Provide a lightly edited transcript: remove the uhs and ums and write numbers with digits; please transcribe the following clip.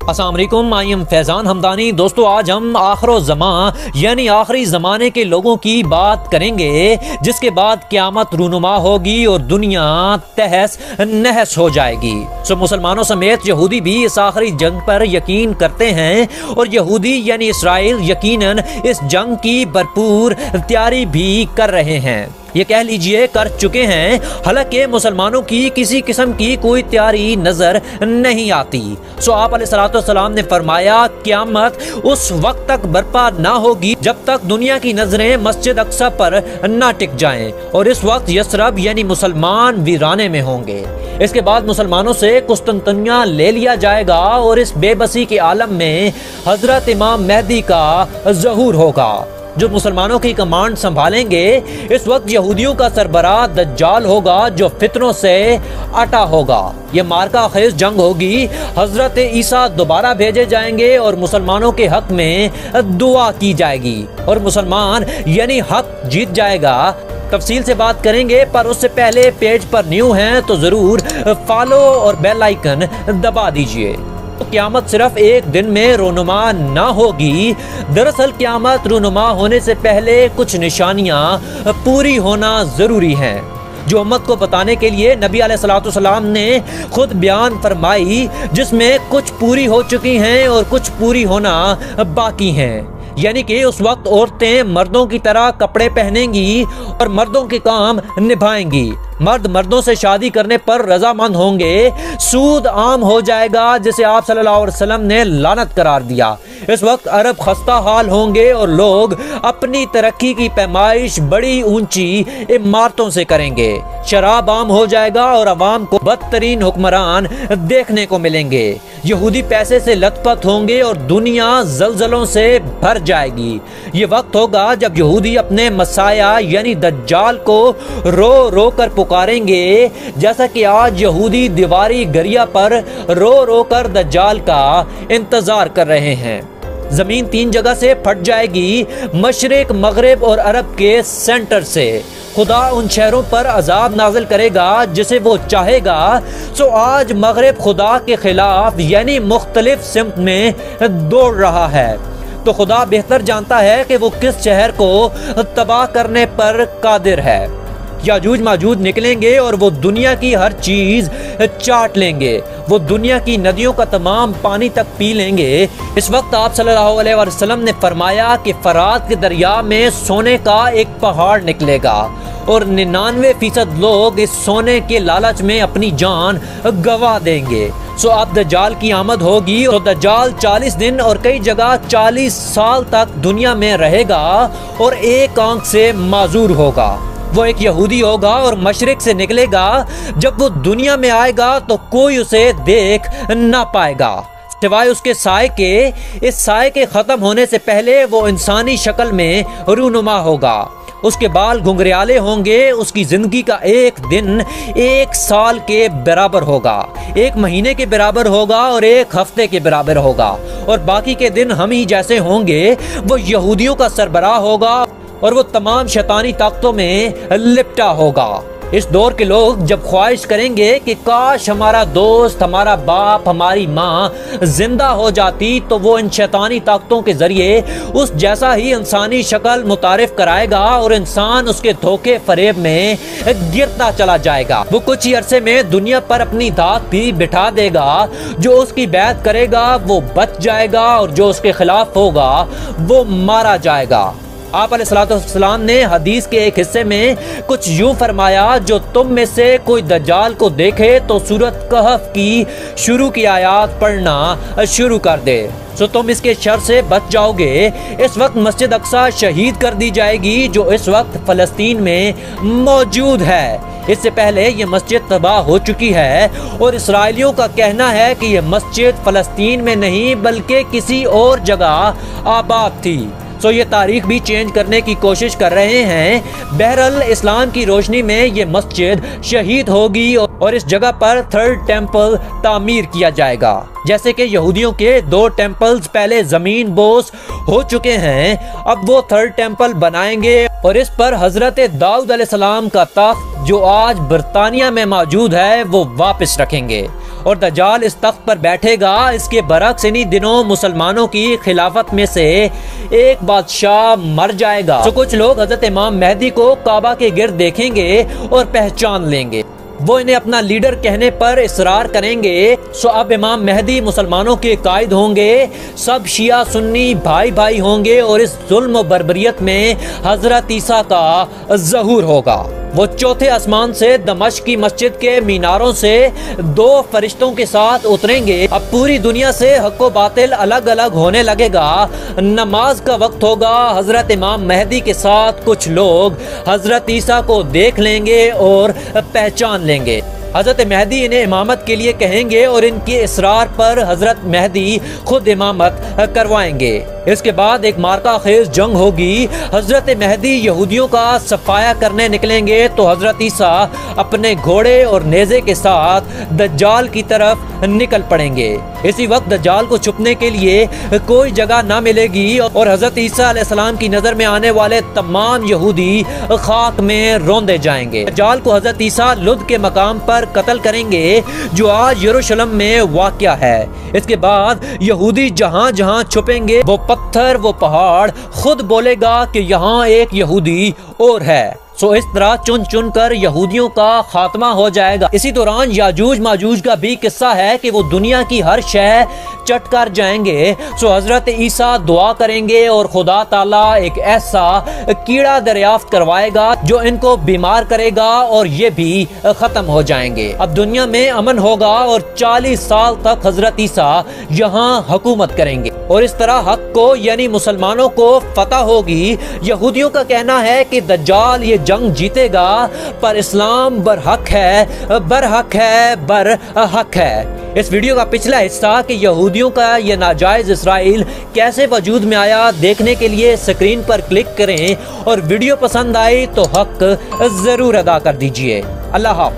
अस्सलाम वालेकुम, I am Faizan Hamdani. दोस्तों, आज हम आखिर ज़मां यानी आखिरी ज़माने के लोगों की बात करेंगे, जिसके बाद क़यामत रूनुमा होगी और दुनिया तहस नहस हो जाएगी। मुसलमानों समेत यहूदी भी इस आखिरी जंग पर यकीन करते हैं और यहूदी यानी इसराइल यकीनन इस जंग की भरपूर तैयारी भी कर रहे हैं, ये कह लीजिए कर चुके हैं। हालांकि मुसलमानों की किसी किस्म की कोई तैयारी नजर नहीं आती। आप अलैहिस्सलाम ने फरमाया, क़यामत उस वक्त तक बर्पा ना होगी जब तक दुनिया की नजरें मस्जिद अक्सा पर ना टिक जाएं, और इस वक्त यसरब यानी मुसलमान वीराने में होंगे। इसके बाद मुसलमानों से कुस्तुनतनिया ले लिया जाएगा और इस बेबसी के आलम में हजरत इमाम मेहदी का ज़हूर होगा, जो मुसलमानों की कमांड संभालेंगे। इस वक्त यहूदियों का सरबराह दज्जाल होगा, जो फितरों से अटा होगा। ये मार्का खेज जंग होगी। हजरत ईसा दोबारा भेजे जाएंगे और मुसलमानों के हक में दुआ की जाएगी और मुसलमान यानी हक जीत जाएगा। तफसील से बात करेंगे, पर उससे पहले पेज पर न्यू हैं तो जरूर फॉलो और बेल आइकन दबा दीजिए। क़यामत सिर्फ एक दिन में रूनुमा ना होगी। दरअसल क़यामत रूनुमा होने से पहले कुछ निशानियां पूरी होना जरूरी हैं, जो उम्मत को बताने के लिए नबी अलैहिस्सलाम ने खुद बयान फरमाई, जिसमें कुछ पूरी हो चुकी हैं और कुछ पूरी होना बाकी हैं। यानी कि उस वक्त औरतें मर्दों की तरह कपड़े पहनेंगी और मर्दों के काम निभाएंगी। मर्द मर्दों से शादी करने पर रजामंद होंगे। सूद आम हो जाएगा, जिसे आप सल्लल्लाहु अलैहि वसल्लम ने लानत करार दिया। इस वक्त अरब खस्ता हाल होंगे और लोग अपनी तरक्की की पैमाइश बड़ी ऊंची इमारतों से करेंगे। शराब आम हो जाएगा और अवाम को बदतरीन हुक्मरान देखने को मिलेंगे। यहूदी पैसे से लथपथ होंगे और दुनिया जलजलों से भर जाएगी। ये वक्त होगा जब यहूदी अपने मसाया यानी दज्जाल को रो रो कर पुकारेंगे, जैसा कि आज यहूदी दीवारी गरिया पर रो रो कर दज्जाल का इंतजार कर रहे हैं। जमीन 3 जगह से फट जाएगी, मशरिक, मगरिब और अरब के सेंटर से। खुदा उन शहरों पर अजाब नाजिल करेगा जिसे वो चाहेगा। आज मगरिब खुदा के खिलाफ यानी मुख्तलिफ सिमत में दौड़ रहा है, तो खुदा बेहतर जानता है कि वो किस शहर को तबाह करने पर कादिर है। याजूज माजूज निकलेंगे और वो दुनिया की हर चीज चाट लेंगे। वो दुनिया की नदियों का तमाम पानी तक पी लेंगे। इस वक्त आप सल्लल्लाहु अलैहि वसल्लम ने फरमाया कि फरात के दरिया में सोने का एक पहाड़ निकलेगा और 99% लोग इस सोने के लालच में अपनी जान गवा देंगे। अब दज्जाल की आमद होगी और दज्जाल 40 दिन और कई जगह 40 साल तक दुनिया में रहेगा और एक आंख से माजूर होगा। वो एक यहूदी होगा और मशरिक से निकलेगा। जब वो दुनिया में आएगा तो कोई उसे देख ना पाएगा सिवाय उसके साए के। इस साए के खत्म होने से पहले वो इंसानी शक्ल में रूनुमा होगा। उसके बाल घुंघरियाले होंगे। उसकी जिंदगी का एक दिन 1 साल के बराबर होगा, 1 महीने के बराबर होगा और 1 हफ्ते के बराबर होगा, और बाकी के दिन हम ही जैसे होंगे। वो यहूदियों का सरबराह होगा और वो तमाम शैतानी ताकतों में लिपटा होगा। इस दौर के लोग जब ख्वाहिश करेंगे कि काश हमारा दोस्त, हमारा बाप, हमारी माँ जिंदा हो जाती, तो वो इन शैतानी ताकतों के जरिए उस जैसा ही इंसानी शक्ल मुतारिफ कराएगा और इंसान उसके धोखे फरेब में गिरता चला जाएगा। वो कुछ ही अरसे में दुनिया पर अपनी धाक भी बिठा देगा। जो उसकी बैत करेगा वो बच जाएगा और जो उसके खिलाफ होगा वो मारा जाएगा। आप अलैहिस्सलाम ने हदीस के एक हिस्से में कुछ यूं फरमाया, जो तुम में से कोई दज्जाल को देखे तो सूरत कहफ की शुरू की आयत पढ़ना शुरू कर दे, तो तुम इसके शर से बच जाओगे। इस वक्त मस्जिद अक्सा शहीद कर दी जाएगी, जो इस वक्त फलस्तीन में मौजूद है। इससे पहले ये मस्जिद तबाह हो चुकी है और इसराइलियों का कहना है कि ये मस्जिद फलस्तीन में नहीं बल्कि किसी और जगह आबाद थी। ये तारीख भी चेंज करने की कोशिश कर रहे हैं। बहरहाल इस्लाम की रोशनी में ये मस्जिद शहीद होगी और इस जगह पर 3rd टेम्पल तामीर किया जाएगा। जैसे कि यहूदियों के 2 टेम्पल्स पहले जमीन बोस हो चुके हैं, अब वो 3rd टेम्पल बनाएंगे और इस पर हजरत दाऊद अलैहिस्सलाम का तख्त, जो आज बरतानिया में मौजूद है, वो वापस रखेंगे। और दज्जाल इस तख्त पर बैठेगा। इसके बरक्स इन्हीं दिनों मुसलमानों की खिलाफत में से एक बादशाह मर जाएगा। तो कुछ लोग हजरत इमाम मेहदी को काबा के गिर्द देखेंगे और पहचान लेंगे। वो इन्हें अपना लीडर कहने पर इसरार करेंगे। सो अब इमाम मेहदी मुसलमानों के कायद होंगे। सब शिया सुन्नी भाई भाई होंगे और इस जुल्म और बर्बरियत में हजरत ईसा का ज़हूर होगा। वो चौथे आसमान से दमिश्क की मस्जिद के मीनारों से 2 फरिश्तों के साथ उतरेंगे। अब पूरी दुनिया से हक व बातिल अलग अलग होने लगेगा। नमाज का वक्त होगा। हजरत इमाम मेहदी के साथ कुछ लोग हजरत ईसा को देख लेंगे और पहचान लेंगे। हजरत मेहदी इन्हें इमामत के लिए कहेंगे और इनके इसरार पर हजरत मेहदी खुद इमामत करवाएंगे। इसके बाद एक मार्का खेज जंग होगी। हजरत मेहदी यहूदियों का सफाया करने निकलेंगे तो हजरत ईसा अपने घोड़े और नेज़े के साथ दज्जाल की तरफ निकल पड़ेंगे। इसी वक्त दज्जाल को छुपने के लिए कोई जगह ना मिलेगी और हजरत ईसा अलैहिस्सलाम की नजर में आने वाले तमाम यहूदी खाक में रौंदे जाएंगे। दज्जाल को हजरत ईसा लुद के मकाम पर कत्ल करेंगे जो आज यरूशलेम में वाक़या है। इसके बाद यहूदी जहां जहां छुपेंगे वो पत्थर वो पहाड़ खुद बोलेगा कि यहाँ एक यहूदी और है। सो इस तरह चुन चुन कर यहूदियों का खात्मा हो जाएगा। इसी दौरान याजूज माजूज का भी किस्सा है कि वो दुनिया की हर शय चट कर जाएंगे। सो हजरत ईसा दुआ करेंगे और खुदा ताला एक ऐसा कीड़ा दरियाफ्त करवाएगा जो इनको बीमार करेगा और ये भी खत्म हो जाएंगे। अब दुनिया में अमन होगा और 40 साल तक हजरत ईसा यहाँ हुकूमत करेंगे और इस तरह हक को यानी मुसलमानों को फतह होगी। यहूदियों का कहना है कि दज्जाल ये जंग जीतेगा पर इस्लाम बरहक है। इस वीडियो का पिछला हिस्सा कि यहूदियों का ये नाजायज इसराइल कैसे वजूद में आया देखने के लिए स्क्रीन पर क्लिक करें और वीडियो पसंद आई तो हक जरूर अदा कर दीजिए। अल्लाह हाफ़िज़।